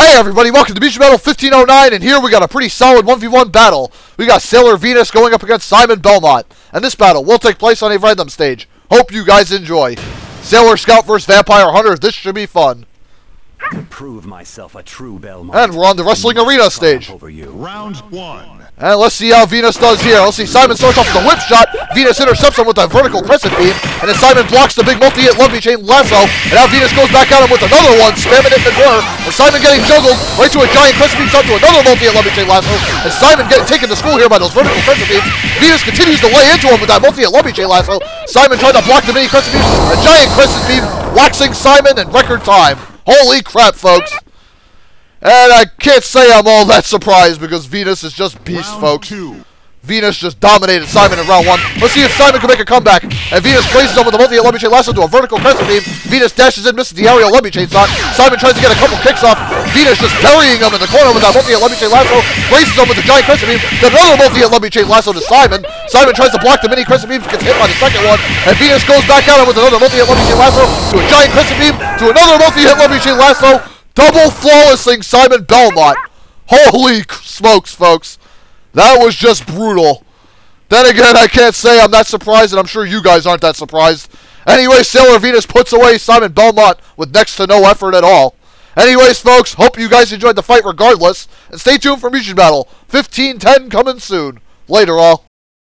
Hey everybody, welcome to Mugen Battle 1509, and here we got a pretty solid 1v1 battle. We got Sailor Venus going up against Simon Belmont, and this battle will take place on a random stage. Hope you guys enjoy. Sailor Scout versus Vampire Hunter, this should be fun. Prove myself a true Belmont. And we're on the Wrestling Arena stage. Round one. And let's see how Venus does here. Let's see, Simon starts off with a whip shot. Venus intercepts him with a vertical crescent beam. And then Simon blocks the big multi-hit Lovely Chain lasso. And now Venus goes back at him with another one, spamming it in the corner. And Simon getting juggled right to a giant crescent beam shot to another multi-hit Lovely Chain lasso. And Simon getting taken to school here by those vertical crescent beams. Venus continues to lay into him with that multi-hit Lovely Chain lasso. Simon trying to block the mini crescent beam. A giant crescent beam waxing Simon in record time. Holy crap, folks. And I can't say I'm all that surprised because Venus is just beast, folks. Venus just dominated Simon in round one. Let's see if Simon can make a comeback. And Venus places him with a multi-hit Lovely Chain lasso to a vertical crescent beam. Venus dashes in, misses the aerial Lovely Chain shot. Simon tries to get a couple kicks off. Venus just burying him in the corner with that multi-hit Lovely Chain lasso. Braces him with the giant crescent beam. Then another multi-hit Lovely Chain lasso to Simon. Simon tries to block the mini crescent beam, gets hit by the second one. And Venus goes back at him with another multi-hit Lovely Chain lasso to a giant crescent beam to another multi-hit Lovely Chain lasso. Double flawlessing Simon Belmont. Holy smokes, folks. That was just brutal. Then again, I can't say I'm that surprised, and I'm sure you guys aren't that surprised. Anyway, Sailor Venus puts away Simon Belmont with next to no effort at all. Anyways, folks, hope you guys enjoyed the fight regardless. And stay tuned for Mugen Battle 1510 coming soon. Later, all.